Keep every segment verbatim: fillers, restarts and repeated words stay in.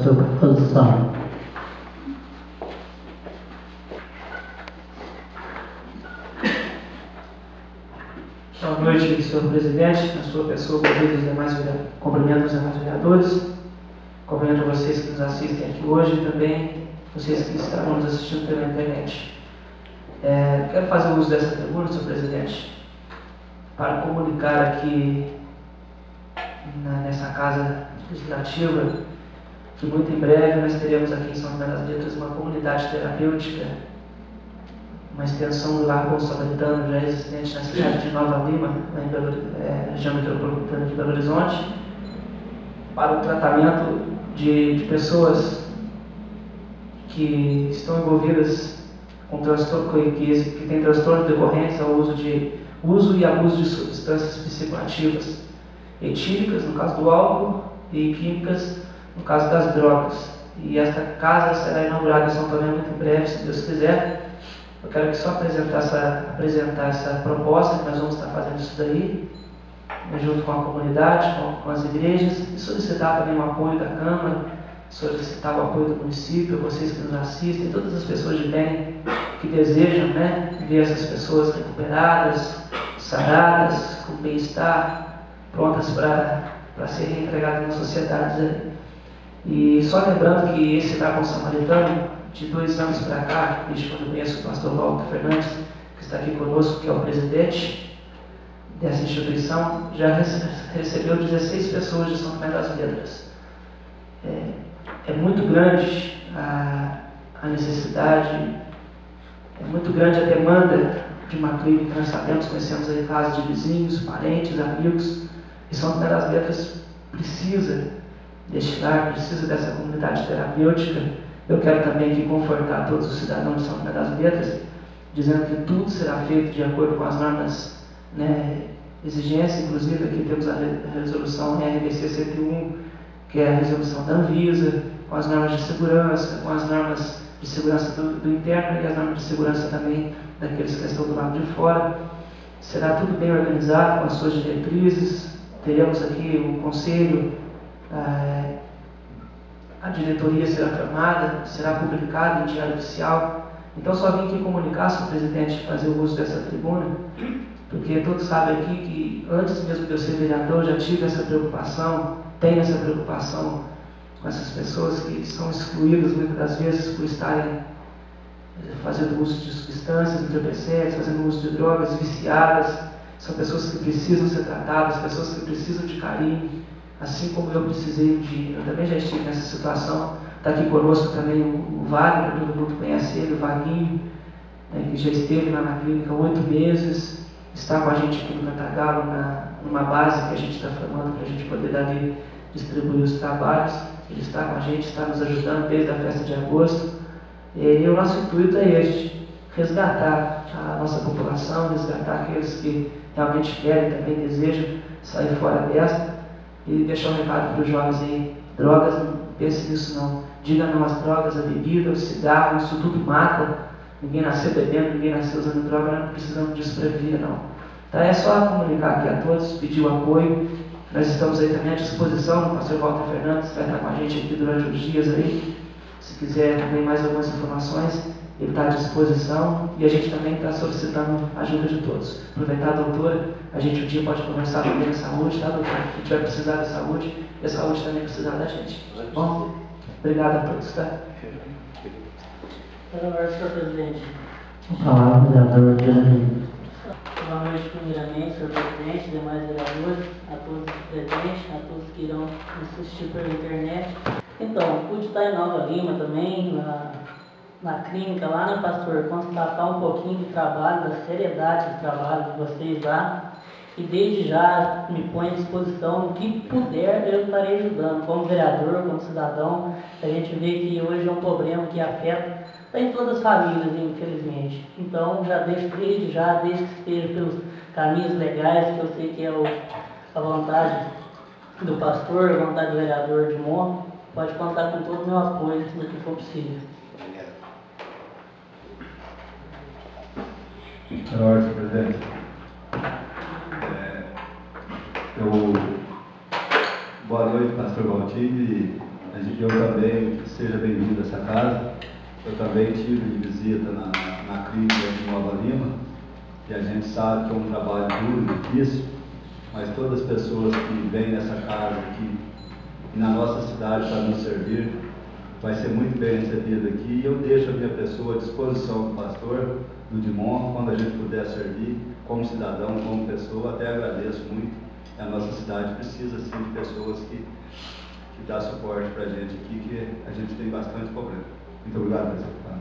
sua proposição. Boa noite, senhor presidente, na sua pessoa, os demais, cumprimento os demais vereadores, cumprimento vocês que nos assistem aqui hoje e também vocês que estarão nos assistindo pela internet. É, quero fazer uso dessa tribuna, senhor presidente, para comunicar aqui na, nessa casa legislativa que muito em breve nós teremos aqui em São Tomé das Letras uma comunidade terapêutica, uma extensão do Lar Bom Samaritano já existente na cidade de Nova Lima, na Belo, é, região metropolitana de Belo Horizonte, para o tratamento de, de pessoas que estão envolvidas com transtorno, que, que têm transtornos decorrentes ao uso, de, uso e abuso de substâncias psicoativas, etílicas, no caso do álcool, e químicas, no caso das drogas. E esta casa será inaugurada em São Tomé muito em breve, se Deus quiser. Eu quero aqui só apresentar essa, apresentar essa proposta, que nós vamos estar fazendo isso daí, junto com a comunidade, com, com as igrejas, e solicitar também o apoio da Câmara, solicitar o apoio do município, vocês que nos assistem, todas as pessoas de bem que desejam, né, ver essas pessoas recuperadas, saradas, com bem-estar, prontas para ser reintegradas na sociedade. E só lembrando que esse Lar Bom Samaritano, de dois anos para cá, desde quando eu conheço o pastor Walter Fernandes, que está aqui conosco, que é o presidente dessa instituição, já recebeu dezesseis pessoas de São Tomé das Letras. É, é muito grande a, a necessidade, é muito grande a demanda de uma clínica. Nós sabemos, conhecemos aí casos de vizinhos, parentes, amigos, e São Tomé das Letras precisa deste lar, precisa dessa comunidade terapêutica. Eu quero também aqui confortar todos os cidadãos de São Tomé das Letras, dizendo que tudo será feito de acordo com as normas, né, exigências. Inclusive aqui temos a resolução R B C cento e um, que é a resolução da Anvisa, com as normas de segurança, com as normas de segurança do, do interno e as normas de segurança também daqueles que estão do lado de fora. Será tudo bem organizado, com as suas diretrizes. Teremos aqui um conselho, ah, a diretoria será formada, será publicada em diário oficial. Então só vim aqui comunicar, senhor presidente, fazer o uso dessa tribuna, porque todos sabem aqui que antes mesmo de eu ser vereador, eu já tive essa preocupação, tenho essa preocupação com essas pessoas que são excluídas muitas das vezes por estarem fazendo uso de substâncias entorpecentes, fazendo uso de drogas, viciadas. São pessoas que precisam ser tratadas, pessoas que precisam de carinho, assim como eu precisei de, eu também já estive nessa situação. Está aqui conosco também o, o Wagner, todo mundo conhece ele, o Vaguinho, né, que já esteve lá na clínica há oito meses, está com a gente aqui no Cantagalo, na, numa base que a gente está formando para a gente poder dali distribuir os trabalhos. Ele está com a gente, está nos ajudando desde a festa de agosto. E o nosso intuito é este: resgatar a nossa população, resgatar aqueles que realmente querem, também desejam sair fora desta. E deixar um recado para os jovens aí: drogas, não pense nisso não. Diga não às drogas, à bebida, ao cigarro, isso tudo mata. Ninguém nasceu bebendo, ninguém nasceu usando droga, não precisamos disso para viver não. Então é só comunicar aqui a todos, pedir o apoio. Nós estamos aí também à disposição, o pastor Walter Fernandes vai estar com a gente aqui durante os dias aí. Se quiser também mais algumas informações, ele está à disposição, e a gente também está solicitando a ajuda de todos. Aproveitar, doutora, a gente um dia pode conversar também da saúde, tá, doutora? A gente vai precisar da saúde, e a saúde também vai precisar da gente. Bom, obrigado a todos, tá? Boa noite, senhor presidente. Olá, vereador Jeremy. Boa noite, primeiramente, senhor presidente, demais vereadores, a todos os presentes, a todos que irão nos assistir pela internet. Então, pude estar em Nova Lima também, na, na clínica lá, né, pastor? Constatar um pouquinho do trabalho, da seriedade do trabalho de vocês lá. E desde já me ponho à disposição, no que puder, eu estarei ajudando, como vereador, como cidadão. A gente vê que hoje é um problema que afeta em todas as famílias, infelizmente. Então, já deixo desde já, desde que esteja pelos caminhos legais, que eu sei que é o, a vontade do pastor, a vontade do vereador de Monte, pode contar com todo o meu apoio no que for possível. Boa noite, presidente. É, eu, boa noite, pastor Valtinho, e Eu também, seja bem-vindo a essa casa. Eu também tive de visita na, na clínica de Nova Lima, e a gente sabe que é um trabalho duro e difícil, mas todas as pessoas que vêm nessa casa aqui, e na nossa cidade para nos servir, vai ser muito bem recebido aqui, e eu deixo a minha pessoa à disposição do pastor, do Dimon, quando a gente puder servir, como cidadão, como pessoa. Até agradeço muito. A nossa cidade precisa, sim, de pessoas que, que dão suporte para a gente aqui, que a gente tem bastante problema. Muito obrigado, presidente.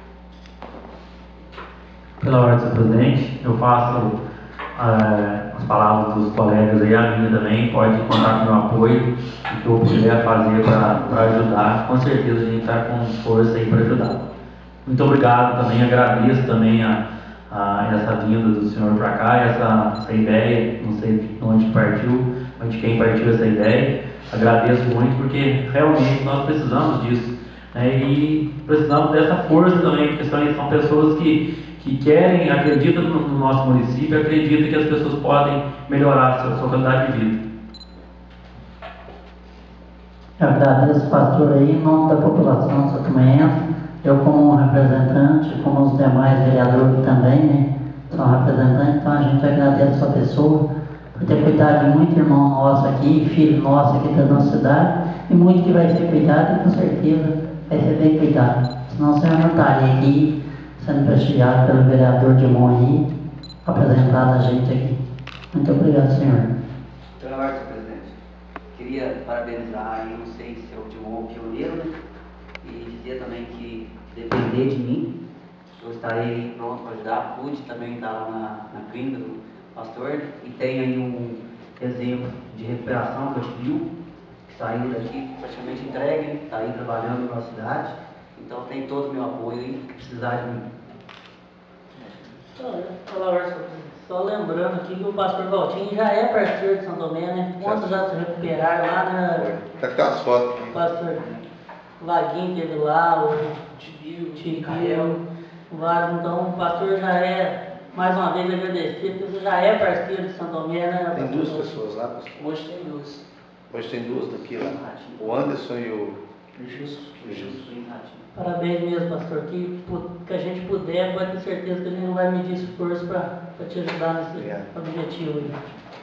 Pela ordem, senhor presidente, eu faço é, as palavras dos colegas aí, a minha também, pode contar com o meu apoio, o que eu puder fazer para ajudar, com certeza a gente está com força aí para ajudar. Muito obrigado também, agradeço também a, a essa vinda do senhor para cá, essa, essa ideia, não sei de onde partiu, mas de quem partiu essa ideia, agradeço muito, porque realmente nós precisamos disso, né, e precisamos dessa força também, porque são, são pessoas que que querem, acreditam no, no nosso município, acreditam que as pessoas podem melhorar a sua, sua qualidade de vida. Eu agradeço, pastor, aí, em nome da população satomense, eu como representante, como os demais vereadores também, né, são representantes, então a gente agradece a sua pessoa por ter cuidado de muito irmão nosso aqui, filho nosso aqui da nossa cidade, e muito que vai ser cuidado, e com certeza vai ser bem cuidado. Senão o senhor não estaria aqui sendo prestigiado pelo vereador Dimon aí, apresentado a gente aqui. Muito obrigado, senhor. Pela ordem, senhor presidente. Queria parabenizar aí, não sei se é o Dimon pioneiro, né? E dizer também que, depender de mim, eu estarei pronto para ajudar. Pude também estar lá na, na clínica do pastor, e tem aí um exemplo de recuperação que eu tive, que saiu daqui praticamente entregue, está aí trabalhando na cidade. Então tem todo o meu apoio aí, que precisar de mim. Só lembrando aqui que o pastor Valtinho já é parceiro de São Tomé, né? Quantos já se recuperaram lá, né? Tá com as fotos aqui. O pastor Vaguinho teve lá, o Tibio, o Vago. Então o pastor já é, mais uma vez, agradecido, porque você já é parceiro de São Tomé, né? Tem duas pessoas lá, pastor? Hoje tem duas. Hoje tem duas daqui lá. O Anderson e o Justo. Justo. Parabéns mesmo, pastor. Que, que a gente puder, pode ter certeza que a gente não vai medir esforço para te ajudar nesse Obrigado. objetivo aí.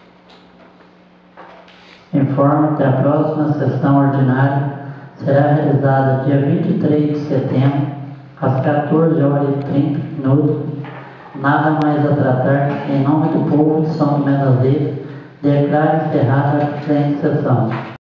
Informo que a próxima sessão ordinária será realizada dia vinte e três de setembro, às quatorze horas e trinta minutos. Nada mais a tratar. Em nome do povo de São Tomé das Letras, declaro encerrada a presente sessão.